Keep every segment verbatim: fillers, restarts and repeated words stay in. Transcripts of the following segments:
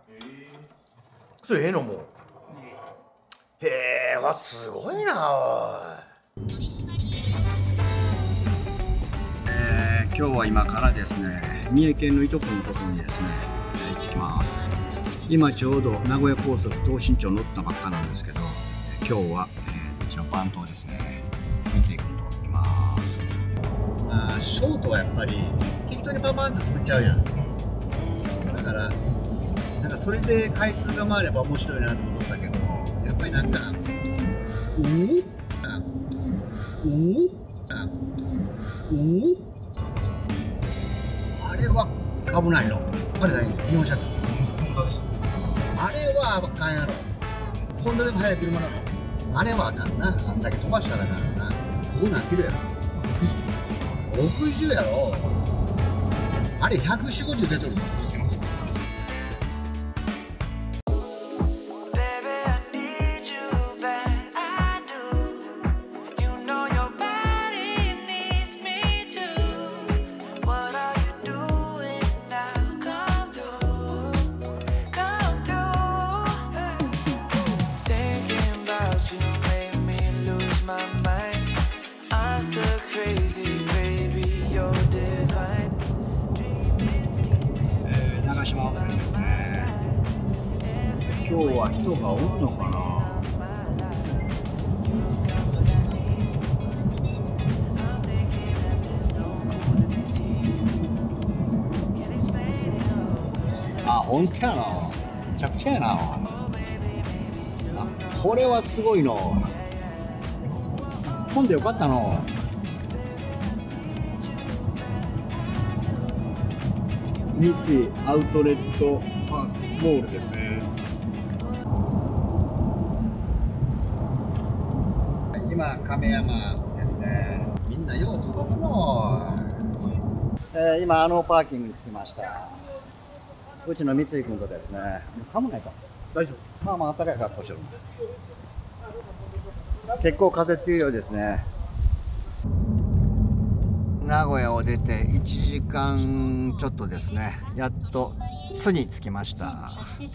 それええのもう。へえ、わすごいなおい。えー、今日は今からですね、三重県のいとこのところにですね、行ってきます。今ちょうど名古屋高速東進町乗ったばっかなんですけど、今日は、えー、うちの番頭ですね、三井君と行きます。あー、ショートはやっぱり適当にパンパンって作っちゃうやん。だからなんかそれで回数が回れば面白いなと思ったけど、やっぱりなんかおおあおおあおおあれは危ないの。あれ何？日本車か。ホンダです。あれはあかんやろ。ホンダでも速い車なの。あれはあかんな。あんだけ飛ばしたらあかんな。ここ何キロやろ。ろくじゅうやろ。あれひゃくよんじゅう、ごじゅう出とるの。長島温泉ですね。今日は人がおるのかな。あ、本当やな。めちゃくちゃやな。あ、これはすごいの。混んでよかったの。三井アウトレットモールですね。今亀山ですね。みんなよう飛ばすの。えー、今あのパーキングに来ました。うちの三井君とですね。寒ないか。大丈夫です。まあまあ暖かい格好してる。結構風強いようですね。名古屋を出ていちじかんちょっとですね。やっと津に着きました。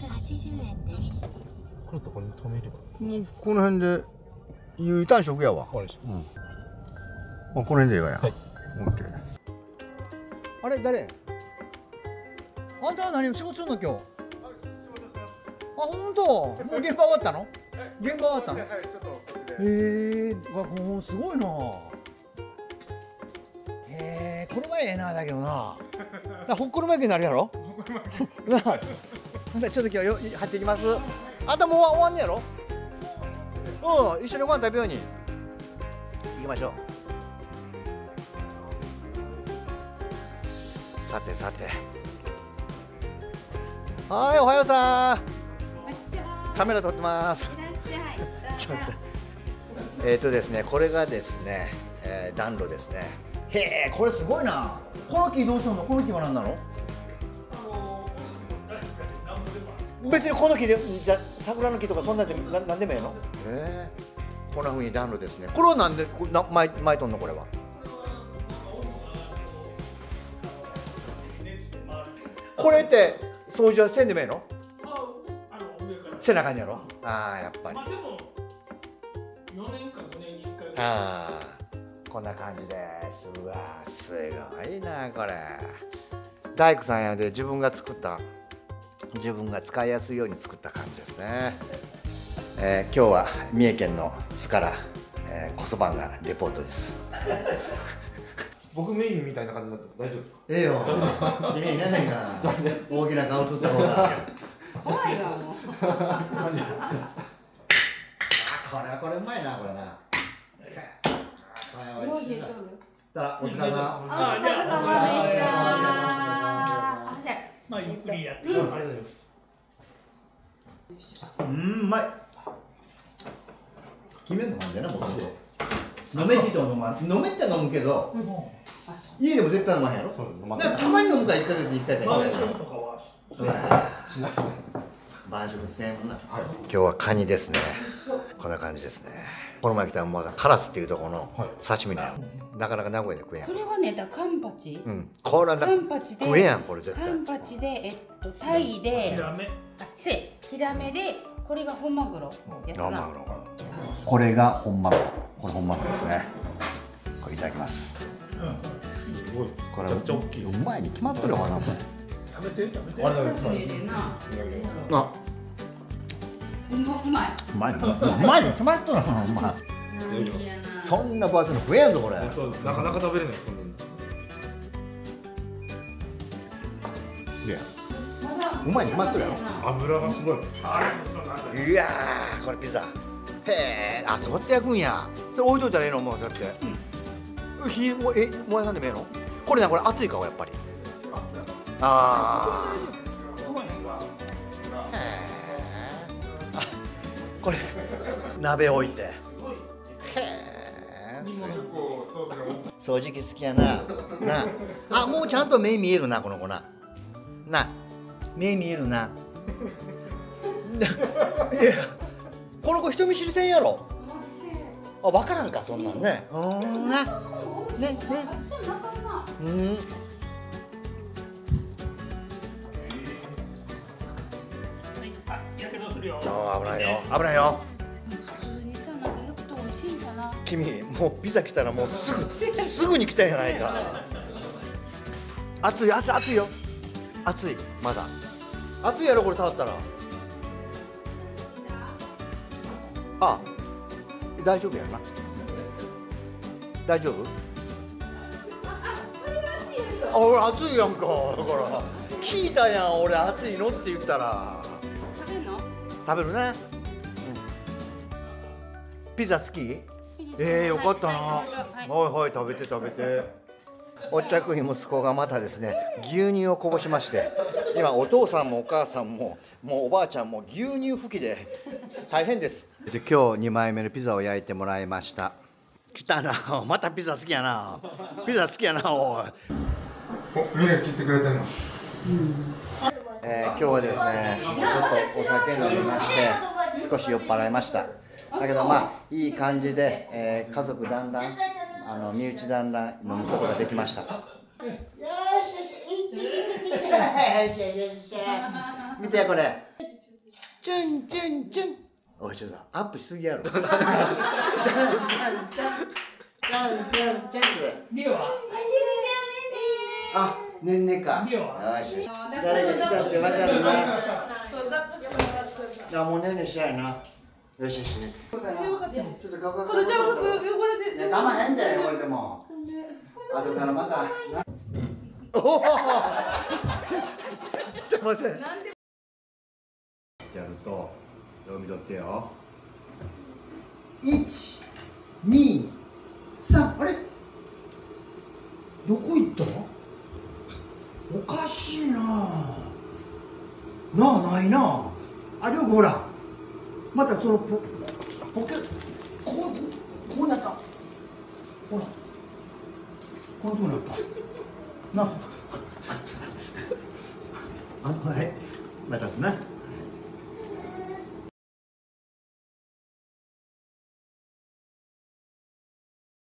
このとこに止めれば。 もうこの辺で U ターン食やわ。うん。この辺でいいわや。はい。オッケー。あれ誰？あんたは何仕事するの今日？あ、本当。もう現場終わったの？現場終わったの？はい、ちょっとこっちで。へえ、もうすごいな。へえ、これはええなだけどな。ほっこり巻きになるやろ。なあ、ちょっと今日よ入ってきます。あんたもう終わんねやろ。うん、一緒にご飯食べように。行きましょう。さてさて。はい、おはようさん。カメラ撮ってます。ちょっと。えっとですね、これがですね、えー、暖炉ですね。へえ、これすごいな。この木どうしたの？この木は何なの？別にこの木でじゃ桜の木とかそんなんでななんでもええの？へえ、こんな風に暖炉ですね。これはなんでな巻い巻いとんのこれは？これって掃除はせんでもええの？せなあかんやろ？ああ、やっぱり。まあでもよねんかごねんにいっかい。ああ。こんな感じです。うわー、すごいなこれ。大工さんやで自分が作った自分が使いやすいように作った感じですね。えー、今日は三重県の津から、えー、小そばんがレポートです。 僕メインみたいな感じだったら大丈夫ですか？ ええよ。君いらないか。大きな顔映った方が。 怖いなもう。あ、 これはこれうまいなこれな。 もう入れとる。 さあ、お疲れ様。 あ、じゃあ、お疲れ様でした。 まあ、ゆっくりやって。ありがとうございます。 うん、うまい。決めんのなんだよな、僕。飲めって言っても飲まん。飲めって飲むけど。家でも絶対飲まへんやろ。たまに飲むから、いっかげつにいっかいかいっかい。しない。晩食せんもんな。今日はカニですね。こんな感じですね。この前来たらまだカラスっていうところの刺身だよ。なかなか名古屋で食えやん。 それはね、だカンパチ。 うん。これはカンパチで食えやんこれ絶対。 カンパチでえっとタイで。 せヒラメでこれが本マグロやったな。 これが本マグロ。これ本マグロですね。これいただきます。 すごい。 これめちゃくちゃ大きい。 うまいに決まっとるわな。 食べて食べて。あれだけそれでな。 あ、 うまうまい。 うまいな。うまいに決まっとるな。うまい。そんな分厚いの食えやんぞこれ。 なかなか食べれないこんなの。 いや、うまいに決まっとるやろ。 油がすごい。 いやー、これピザ。へえ、あ、そうやって焼くんや。それ置いといたらええの、もうそうやって。うん、火もえ燃やさんでもええの。これな、これ熱いかやっぱり。ああ。へえ。あ、これ鍋置いて。へえ。掃除機好きやな。なあ。あ、もうちゃんと目見えるな、この子な。な、目見えるな。いや、この子人見知りせんやろ。あ、分からんかそんなんね。うんな。ねね。うん。あ、危ないよ。危ないよ。 普通にさ、なんかよくと美味しいんじゃな。 君、もうピザ来たらもうすぐすぐに来たんやないか。熱い熱い熱いよ。熱いまだ。熱いやろこれ触ったら。あ、大丈夫やな。大丈夫？あ、俺熱いやんか。だから聞いたやん俺熱いのって言ったら。 食べるの？ 食べるね。うん、ピザ好き？えー、よかったな。はいはい、食べて食べて。おっちゃくん息子がまたですね、牛乳をこぼしまして、今お父さんもお母さんももうおばあちゃんも牛乳拭きで大変です。で今日にまいめのピザを焼いてもらいました。来たな、またピザ好きやな。ピザ好きやなおい。 お、みんな切ってくれてんの。 えー、今日はですね、ちょっとお酒飲みまして少し酔っ払いました。だけどまあいい感じで、えー、家族団らん、あの身内団らん飲むことができました。よしよし、いっていっていって、見てこれ。チュンチュンチュン。おいちょっとアップしすぎやろ。チュンチュンチュンチュンチュンチュンチュン。リオは？あ、ねんねか。よしよし。誰が来たってわかるな。あ、もうねんねしたいな。よしよし。ちょっとガガガガ。これじゃあ汚れて。いや、我慢へんじゃん汚れても。後からまた。おお。ちょっと待って。やると読み取ってよ。一、二、三。あれ？どこ行った？おかしいな。なあ、ないな。あ、りょうくほら。またそのポポケこうこうなった。ほら。こうなった。な。あ、はい。またすな。